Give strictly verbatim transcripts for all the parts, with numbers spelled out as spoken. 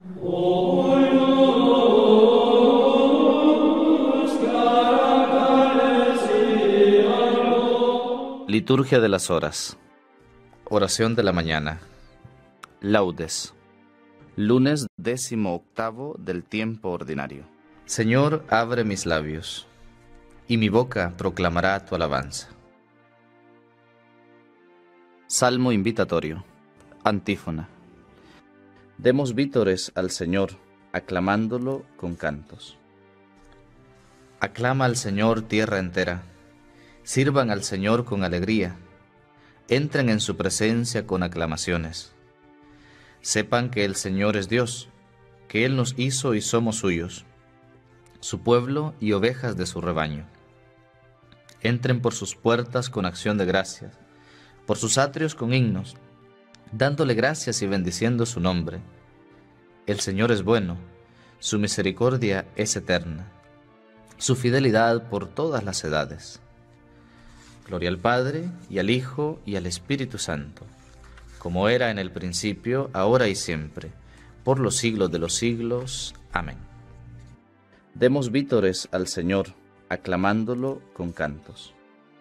Liturgia de las horas. Oración de la mañana. Laudes. Lunes décimo octavo del tiempo ordinario. Señor, abre mis labios, y mi boca proclamará tu alabanza. Salmo invitatorio. Antífona. Demos vítores al Señor, aclamándolo con cantos. Aclama al Señor tierra entera. Sirvan al Señor con alegría. Entren en su presencia con aclamaciones. Sepan que el Señor es Dios, que Él nos hizo y somos suyos, su pueblo y ovejas de su rebaño. Entren por sus puertas con acción de gracias, por sus atrios con himnos, dándole gracias y bendiciendo su nombre. El Señor es bueno, su misericordia es eterna, su fidelidad por todas las edades. Gloria al Padre, y al Hijo, y al Espíritu Santo, como era en el principio, ahora y siempre, por los siglos de los siglos. Amén. Demos vítores al Señor, aclamándolo con cantos.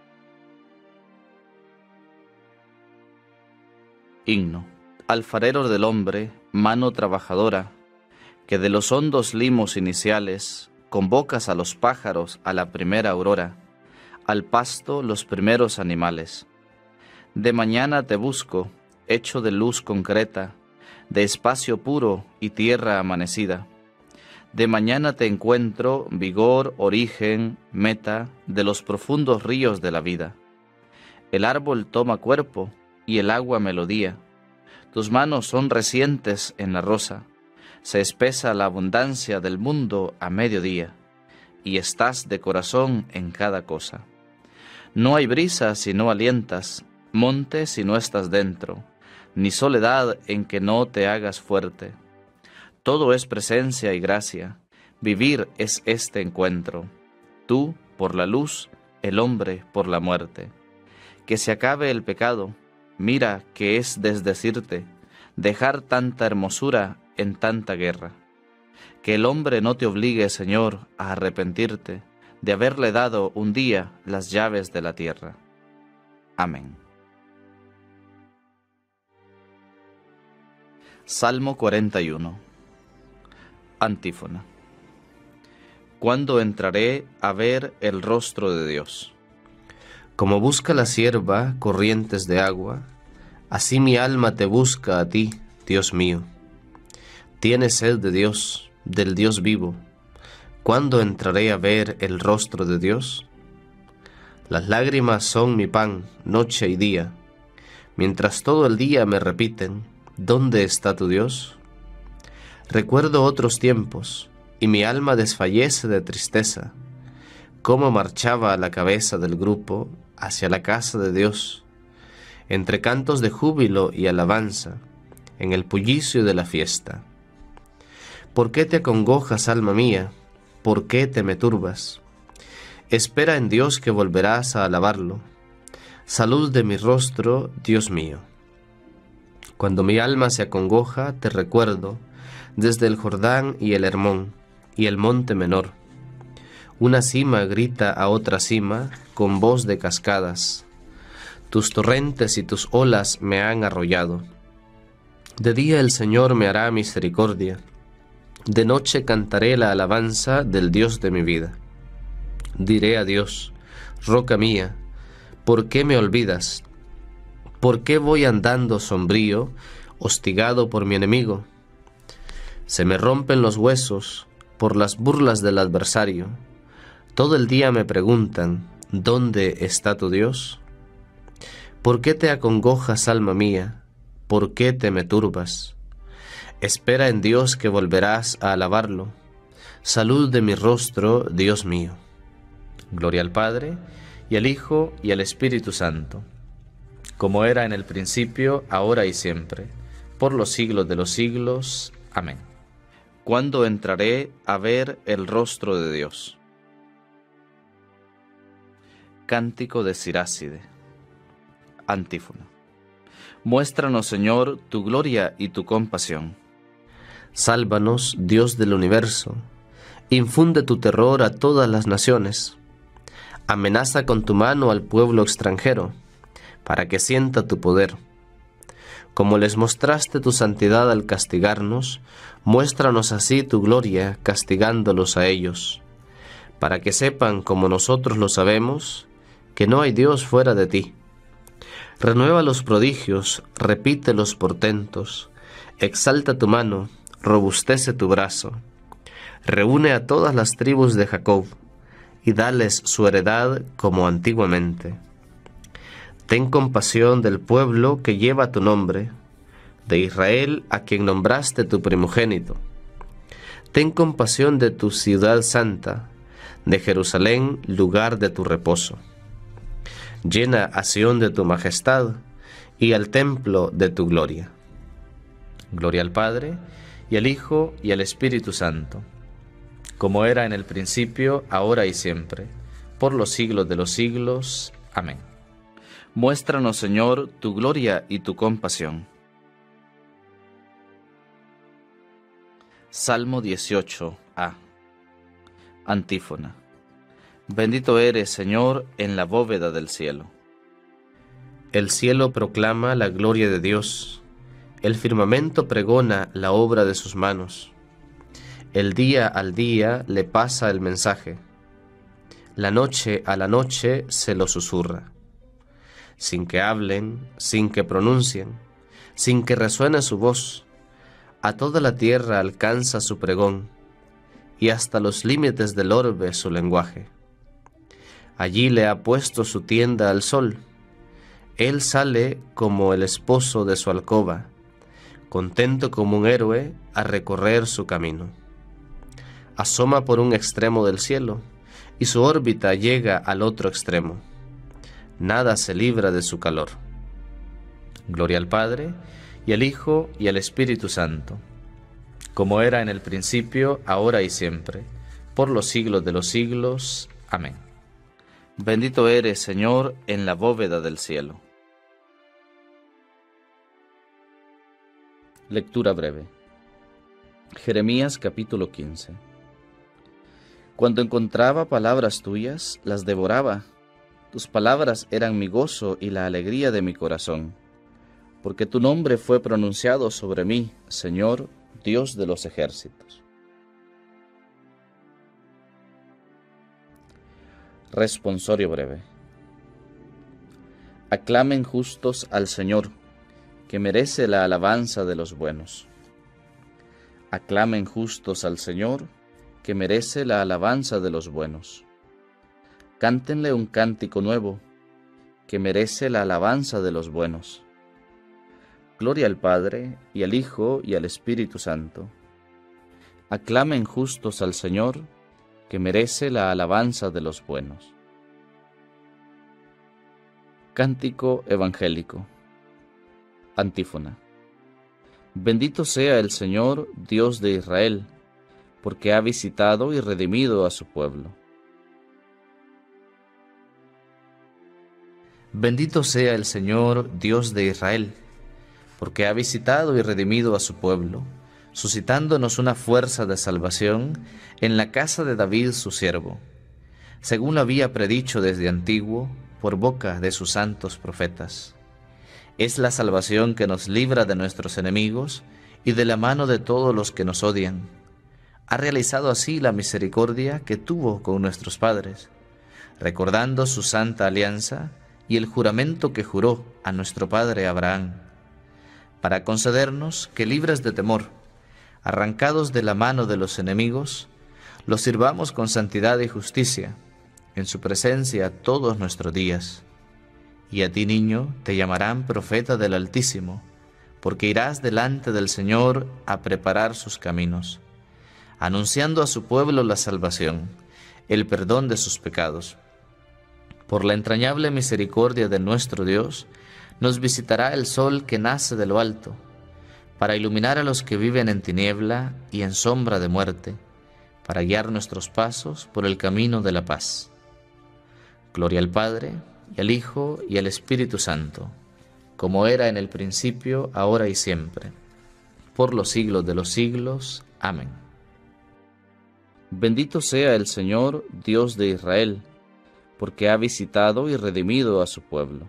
Himno. Alfarero del hombre, mano trabajadora, que de los hondos limos iniciales convocas a los pájaros a la primera aurora, al pasto los primeros animales. De mañana te busco, hecho de luz concreta, de espacio puro y tierra amanecida. De mañana te encuentro, vigor, origen, meta, de los profundos ríos de la vida. El árbol toma cuerpo y el agua melodía. Tus manos son recientes en la rosa. Se espesa la abundancia del mundo a mediodía, y estás de corazón en cada cosa. No hay brisa si no alientas, monte si no estás dentro, ni soledad en que no te hagas fuerte. Todo es presencia y gracia, vivir es este encuentro. Tú por la luz, el hombre por la muerte. Que se acabe el pecado, mira que es desdecirte, dejar tanta hermosura en tanta guerra. Que el hombre no te obligue, Señor, a arrepentirte de haberle dado un día las llaves de la tierra. Amén. Salmo cuarenta y uno. Antífona. ¿Cuándo entraré a ver el rostro de Dios? Como busca la sierva corrientes de agua, así mi alma te busca a ti, Dios mío. Tiene sed de Dios, del Dios vivo. ¿Cuándo entraré a ver el rostro de Dios? Las lágrimas son mi pan, noche y día, mientras todo el día me repiten, ¿dónde está tu Dios? Recuerdo otros tiempos, y mi alma desfallece de tristeza, cómo marchaba a la cabeza del grupo hacia la casa de Dios, entre cantos de júbilo y alabanza, en el bullicio de la fiesta. ¿Por qué te acongojas, alma mía? ¿Por qué te me turbas? Espera en Dios que volverás a alabarlo. Salud de mi rostro, Dios mío. Cuando mi alma se acongoja, te recuerdo, desde el Jordán y el Hermón, y el monte menor. Una cima grita a otra cima, con voz de cascadas. Tus torrentes y tus olas me han arrollado. De día el Señor me hará misericordia. De noche cantaré la alabanza del Dios de mi vida. Diré a Dios, roca mía, ¿por qué me olvidas? ¿Por qué voy andando sombrío, hostigado por mi enemigo? Se me rompen los huesos por las burlas del adversario. Todo el día me preguntan, ¿dónde está tu Dios? ¿Por qué te acongojas, alma mía? ¿Por qué te me turbas? Espera en Dios que volverás a alabarlo. Salud de mi rostro, Dios mío. Gloria al Padre, y al Hijo, y al Espíritu Santo, como era en el principio, ahora y siempre, por los siglos de los siglos. Amén. ¿Cuándo entraré a ver el rostro de Dios? Cántico de Siráside. Antífona. Muéstranos, Señor, tu gloria y tu compasión. Sálvanos, Dios del universo. Infunde tu terror a todas las naciones. Amenaza con tu mano al pueblo extranjero, para que sienta tu poder. Como les mostraste tu santidad al castigarnos, muéstranos así tu gloria castigándolos a ellos, para que sepan, como nosotros lo sabemos, que no hay Dios fuera de ti. Renueva los prodigios, repite los portentos, exalta tu mano, robustece tu brazo. Reúne a todas las tribus de Jacob, y dales su heredad como antiguamente. Ten compasión del pueblo que lleva tu nombre, de Israel a quien nombraste tu primogénito. Ten compasión de tu ciudad santa, de Jerusalén, lugar de tu reposo. Llena a Sión de tu majestad y al templo de tu gloria. Gloria al Padre, y al Hijo, y al Espíritu Santo, como era en el principio, ahora y siempre, por los siglos de los siglos. Amén. Muéstranos, Señor, tu gloria y tu compasión. Salmo dieciocho A. Antífona. Bendito eres, Señor, en la bóveda del cielo. El cielo proclama la gloria de Dios, el firmamento pregona la obra de sus manos. El día al día le pasa el mensaje, la noche a la noche se lo susurra. Sin que hablen, sin que pronuncien, sin que resuene su voz, a toda la tierra alcanza su pregón, y hasta los límites del orbe su lenguaje. Allí le ha puesto su tienda al sol, él sale como el esposo de su alcoba, contento como un héroe a recorrer su camino. Asoma por un extremo del cielo, y su órbita llega al otro extremo. Nada se libra de su calor. Gloria al Padre, y al Hijo, y al Espíritu Santo, como era en el principio, ahora y siempre, por los siglos de los siglos. Amén. Bendito eres, Señor, en la bóveda del cielo. Lectura breve. Jeremías capítulo quince. Cuando encontraba palabras tuyas, las devoraba. Tus palabras eran mi gozo y la alegría de mi corazón, porque tu nombre fue pronunciado sobre mí, Señor, Dios de los ejércitos. Responsorio breve. Aclamen justos al Señor, que merece la alabanza de los buenos. Aclamen justos al Señor, que merece la alabanza de los buenos. Cántenle un cántico nuevo, que merece la alabanza de los buenos. Gloria al Padre, y al Hijo, y al Espíritu Santo. Aclamen justos al Señor, que merece la alabanza de los buenos. Cántico evangélico. Antífona. Bendito sea el Señor, Dios de Israel, porque ha visitado y redimido a su pueblo. Bendito sea el Señor, Dios de Israel, porque ha visitado y redimido a su pueblo, suscitándonos una fuerza de salvación en la casa de David su siervo, según lo había predicho desde antiguo por boca de sus santos profetas. Es la salvación que nos libra de nuestros enemigos y de la mano de todos los que nos odian. Ha realizado así la misericordia que tuvo con nuestros padres, recordando su santa alianza y el juramento que juró a nuestro padre Abraham, para concedernos que, libres de temor, arrancados de la mano de los enemigos, los sirvamos con santidad y justicia, en su presencia todos nuestros días. Y a ti, niño, te llamarán profeta del Altísimo, porque irás delante del Señor a preparar sus caminos, anunciando a su pueblo la salvación, el perdón de sus pecados. Por la entrañable misericordia de nuestro Dios, nos visitará el sol que nace de lo alto, para iluminar a los que viven en tiniebla y en sombra de muerte, para guiar nuestros pasos por el camino de la paz. Gloria al Padre, y al Hijo, y al Espíritu Santo, como era en el principio, ahora y siempre, por los siglos de los siglos. Amén. Bendito sea el Señor, Dios de Israel, porque ha visitado y redimido a su pueblo.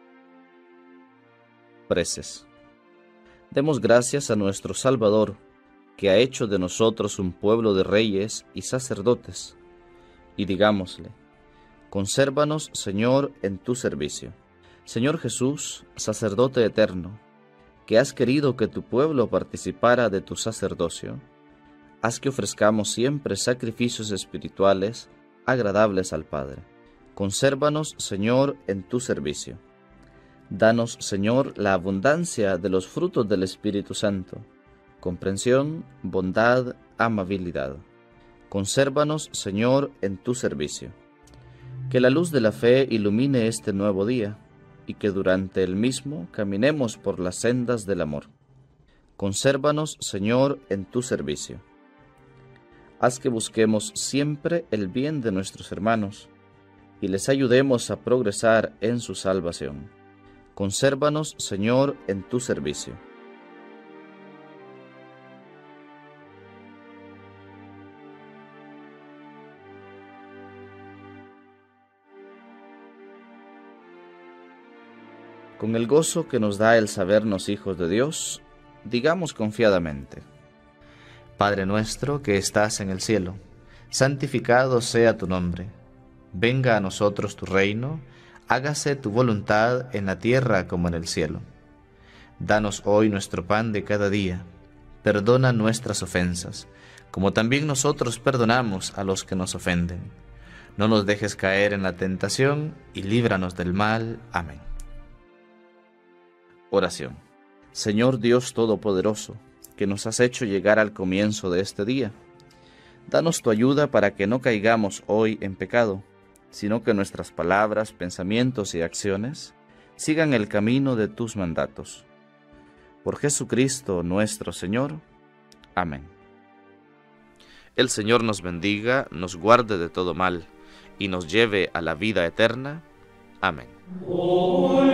Preces. Demos gracias a nuestro Salvador, que ha hecho de nosotros un pueblo de reyes y sacerdotes, y digámosle: consérvanos, Señor, en tu servicio. Señor Jesús, sacerdote eterno, que has querido que tu pueblo participara de tu sacerdocio, haz que ofrezcamos siempre sacrificios espirituales agradables al Padre. Consérvanos, Señor, en tu servicio. Danos, Señor, la abundancia de los frutos del Espíritu Santo, comprensión, bondad, amabilidad. Consérvanos, Señor, en tu servicio. Que la luz de la fe ilumine este nuevo día, y que durante el mismo caminemos por las sendas del amor. Consérvanos, Señor, en tu servicio. Haz que busquemos siempre el bien de nuestros hermanos, y les ayudemos a progresar en su salvación. Consérvanos, Señor, en tu servicio. Con el gozo que nos da el sabernos hijos de Dios, digamos confiadamente: Padre nuestro que estás en el cielo, santificado sea tu nombre. Venga a nosotros tu reino, hágase tu voluntad en la tierra como en el cielo. Danos hoy nuestro pan de cada día. Perdona nuestras ofensas, como también nosotros perdonamos a los que nos ofenden. No nos dejes caer en la tentación y líbranos del mal. Amén. Oración. Señor Dios Todopoderoso, que nos has hecho llegar al comienzo de este día, danos tu ayuda para que no caigamos hoy en pecado, sino que nuestras palabras, pensamientos y acciones sigan el camino de tus mandatos. Por Jesucristo nuestro Señor. Amén. El Señor nos bendiga, nos guarde de todo mal, y nos lleve a la vida eterna. Amén.